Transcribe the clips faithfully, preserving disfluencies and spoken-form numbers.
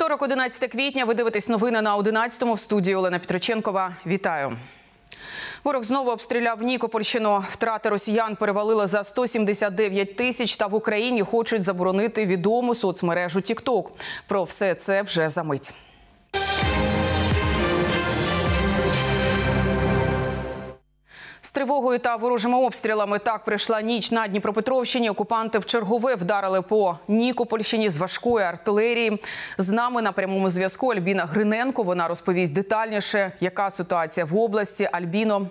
Вівторок, одинадцяте квітня. Ви дивитесь новини на одинадцятому. В студії Олена Петриченкова. Вітаю. Ворог знову обстріляв Нікопольщину. Втрати росіян перевалили за сто сімдесят дев'ять тисяч, та в Україні хочуть заборонити відому соцмережу тік-ток. Про все це вже за мить. З тривогою та ворожими обстрілами так прийшла ніч на Дніпропетровщині. Окупанти вчергове вдарили по Нікопольщині з важкої артилерії. З нами на прямому зв'язку Альбіна Гриненко. Вона розповість детальніше, яка ситуація в області. Альбіно.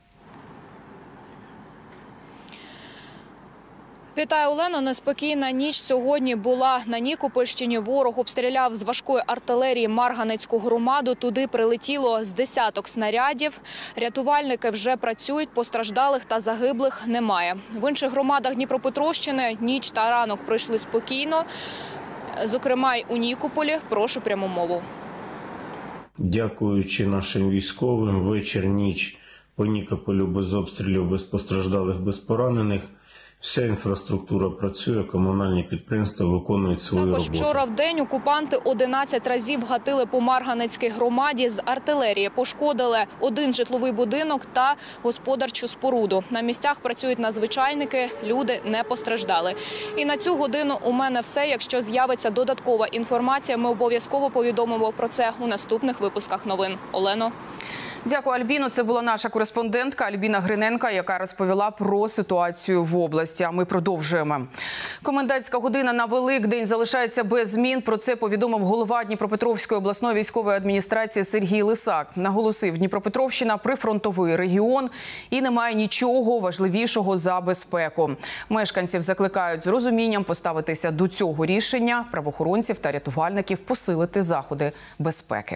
Вітаю, Олено. Неспокійна ніч сьогодні була на Нікопольщині. Ворог обстріляв з важкої артилерії Марганецьку громаду. Туди прилетіло з десяток снарядів. Рятувальники вже працюють, постраждалих та загиблих немає. В інших громадах Дніпропетровщини ніч та ранок пройшли спокійно. Зокрема, й у Нікополі. Прошу пряму мову. Дякуючи нашим військовим, вечір, ніч по Нікополю без обстрілів, без постраждалих, без поранених. Вся інфраструктура працює, комунальні підприємства виконують свою Також роботу. Вчора в день окупанти одинадцять разів гатили по Марганецькій громаді з артилерії. Пошкодили один житловий будинок та господарчу споруду. На місцях працюють надзвичайники, люди не постраждали. І на цю годину у мене все. Якщо з'явиться додаткова інформація, ми обов'язково повідомимо про це у наступних випусках новин. Олено. Дякую, Альбіно. Це була наша кореспондентка Альбіна Гриненко, яка розповіла про ситуацію в області. А ми продовжуємо. Комендантська година на Великдень залишається без змін. Про це повідомив голова Дніпропетровської обласної військової адміністрації Сергій Лисак. Наголосив, Дніпропетровщина – прифронтовий регіон і немає нічого важливішого за безпеку. Мешканців закликають з розумінням поставитися до цього рішення, правоохоронців та рятувальників посилити заходи безпеки.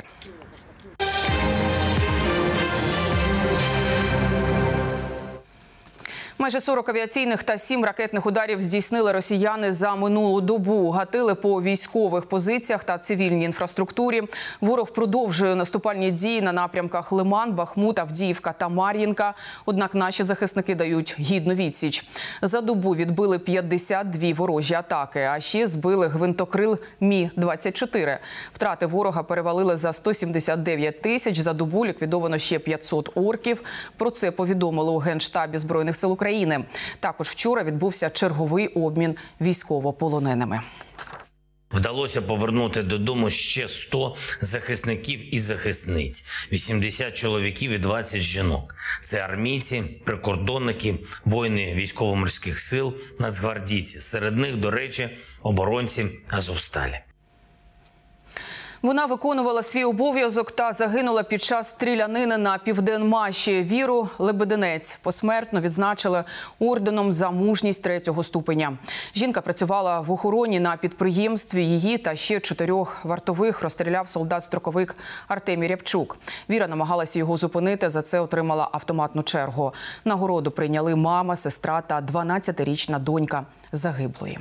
Майже сорок авіаційних та сім ракетних ударів здійснили росіяни за минулу добу. Гатили по військових позиціях та цивільній інфраструктурі. Ворог продовжує наступальні дії на напрямках Лиман, Бахмут, Авдіївка та Мар'їнка. Однак наші захисники дають гідну відсіч. За добу відбили п'ятдесят дві ворожі атаки, а ще збили гвинтокрил Мі двадцять чотири. Втрати ворога перевалили за сто сімдесят дев'ять тисяч. За добу ліквідовано ще п'ятсот орків. Про це повідомили у Генштабі Збройних сил України. України. Також вчора відбувся черговий обмін військовополоненими. Вдалося повернути додому ще сто захисників і захисниць, вісімдесят чоловіків і двадцять жінок. Це армійці, прикордонники, воїни військово-морських сил, нацгвардійці. Серед них, до речі, оборонці Азовсталі. Вона виконувала свій обов'язок та загинула під час стрілянини на Південмаші. Віру Лебединець посмертно відзначили орденом за мужність третього ступеня. Жінка працювала в охороні на підприємстві. Її та ще чотирьох вартових розстріляв солдат-строковик Артемій Рябчук. Віра намагалася його зупинити, за це отримала автоматну чергу. Нагороду прийняли мама, сестра та дванадцятирічна донька загиблої.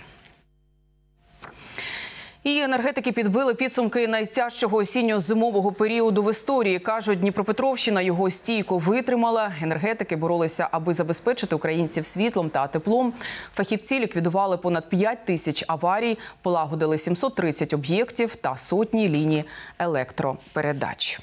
І енергетики підбили підсумки найтяжчого осінньо-зимового періоду в історії. Кажуть, Дніпропетровщина його стійко витримала. Енергетики боролися, аби забезпечити українців світлом та теплом. Фахівці ліквідували понад п'ять тисяч аварій, полагодили сімсот тридцять об'єктів та сотні ліній електропередач.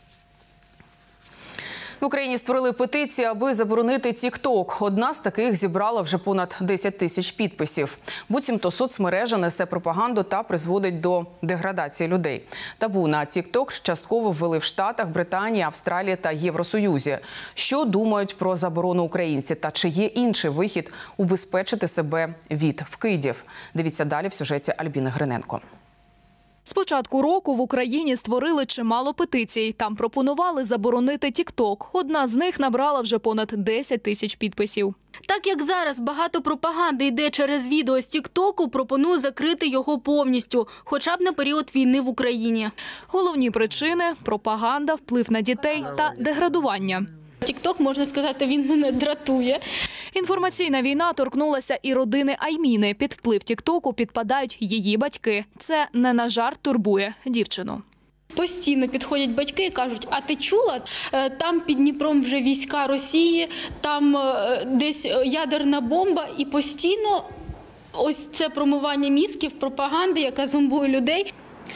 В Україні створили петицію, аби заборонити тік-ток. Одна з таких зібрала вже понад десять тисяч підписів. Буцімто соцмережа несе пропаганду та призводить до деградації людей. Табу на тік-ток частково ввели в Штатах, Британії, Австралії та Євросоюзі. Що думають про заборону українці та чи є інший вихід убезпечити себе від вкидів? Дивіться далі в сюжеті Альбіни Гриненко. З початку року в Україні створили чимало петицій. Там пропонували заборонити тік-ток. Одна з них набрала вже понад десять тисяч підписів. Так як зараз багато пропаганди йде через відео з тік-току, пропоную закрити його повністю, хоча б на період війни в Україні. Головні причини – пропаганда, вплив на дітей та деградування. Тік-ток, можна сказати, він мене дратує. Інформаційна війна торкнулася і родини Айміни. Під вплив тік-току підпадають її батьки. Це не на жарт турбує дівчину. Постійно підходять батьки і кажуть, а ти чула, там під Дніпром вже війська Росії, там десь ядерна бомба, і постійно ось це промивання мізків, пропаганди, яка зомбує людей.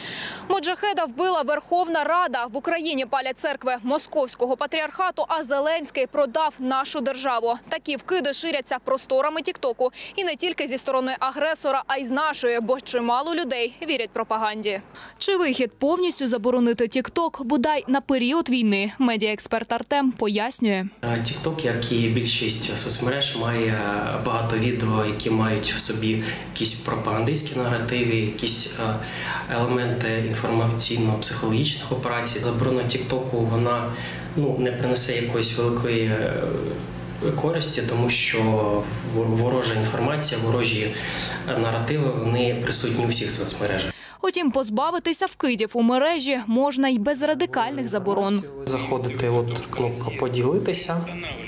Моджахеда вбила Верховна Рада. В Україні палять церкви Московського патріархату, а Зеленський продав нашу державу. Такі вкиди ширяться просторами тіктоку. І не тільки зі сторони агресора, а й з нашої, бо чимало людей вірять пропаганді. Чи вихід повністю заборонити тікток, бодай на період війни? Медіаексперт Артем пояснює. Тікток, як і більшість соцмереж, має багато відео, які мають в собі якісь пропагандистські наративи, якісь елементи інформаційно-психологічних операцій. Заборона тіктоку, вона ну, не принесе якоїсь великої користі, тому що ворожа інформація, ворожі наративи, вони присутні у всіх соцмережах. Утім, позбавитися вкидів у мережі можна й без радикальних заборон. Заходите, от кнопка «Поділитися»,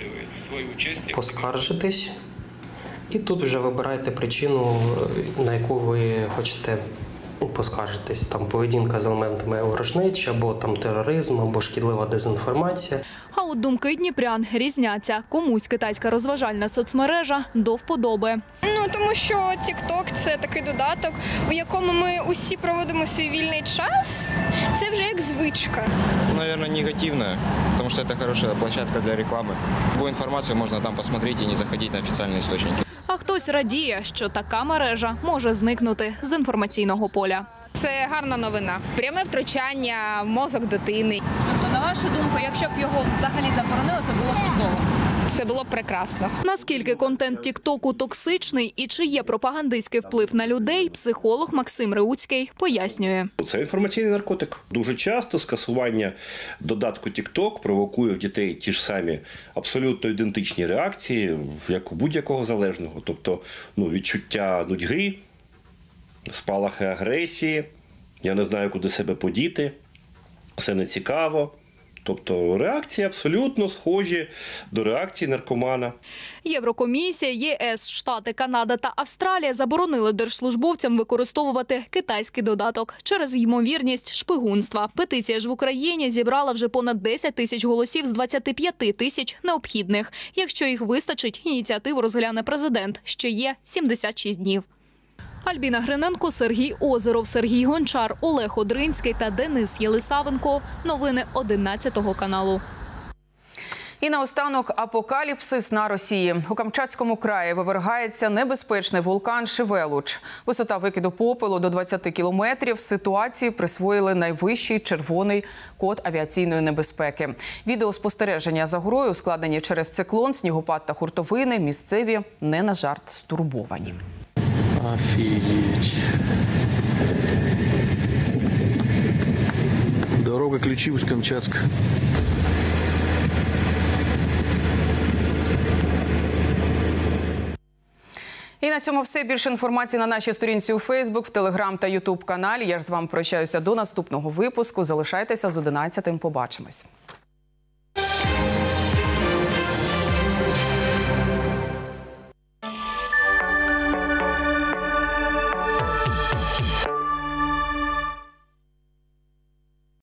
«Поскаржитись». І тут вже вибираєте причину, на яку ви хочете поскаржитись. Там поведінка з елементами ворожнечі, або там тероризм, або шкідлива дезінформація. А от думки дніпрян різняться. Комусь китайська розважальна соцмережа до вподоби. Ну, тому що TikTok – це такий додаток, у якому ми усі проводимо свій вільний час. Це вже як звичка. Наверное, негативно, потому что это хорошая площадка для рекламы. Любую информацию можно там посмотреть и не заходить на официальные источники. А хтось радіє, що така мережа може зникнути з інформаційного поля. Це гарна новина. Пряме втручання в мозок дитини. Тобто, на вашу думку, якщо б його взагалі заборонили, це було б чудово? Це було б прекрасно. Наскільки контент тіктоку токсичний і чи є пропагандистський вплив на людей, психолог Максим Реуцький пояснює. Це інформаційний наркотик. Дуже часто скасування додатку TikTok провокує в дітей ті ж самі абсолютно ідентичні реакції, як у будь-якого залежного. Тобто ну, відчуття нудьги, спалахи агресії, я не знаю, куди себе подіти, це не цікаво. Тобто реакції абсолютно схожі до реакції наркомана. Єврокомісія, ЄС, Штати, Канада та Австралія заборонили держслужбовцям використовувати китайський додаток через ймовірність шпигунства. Петиція ж в Україні зібрала вже понад десять тисяч голосів з двадцяти п'яти тисяч необхідних. Якщо їх вистачить, ініціативу розгляне президент. Ще є сімдесят шість днів. Альбіна Гриненко, Сергій Озеров, Сергій Гончар, Олег Одринський та Денис Єлисавенко. Новини одинадцятого каналу. І наостанок апокаліпсис на Росії. У Камчатському краї вивергається небезпечний вулкан Шевелуч. Висота викиду попелу до двадцяти кілометрів. Ситуації присвоїли найвищий червоний код авіаційної небезпеки. Відеоспостереження за горою, складені через циклон, снігопад та хуртовини, місцеві не на жарт стурбовані. Офигеть. Дорога ключи из Камчатска. І на цьому все. Більше інформації на нашій сторінці у Фейсбук, в Телеграм та Ютуб каналі. Я ж з вами прощаюся до наступного випуску. Залишайтеся з одинадцятим. Побачимось.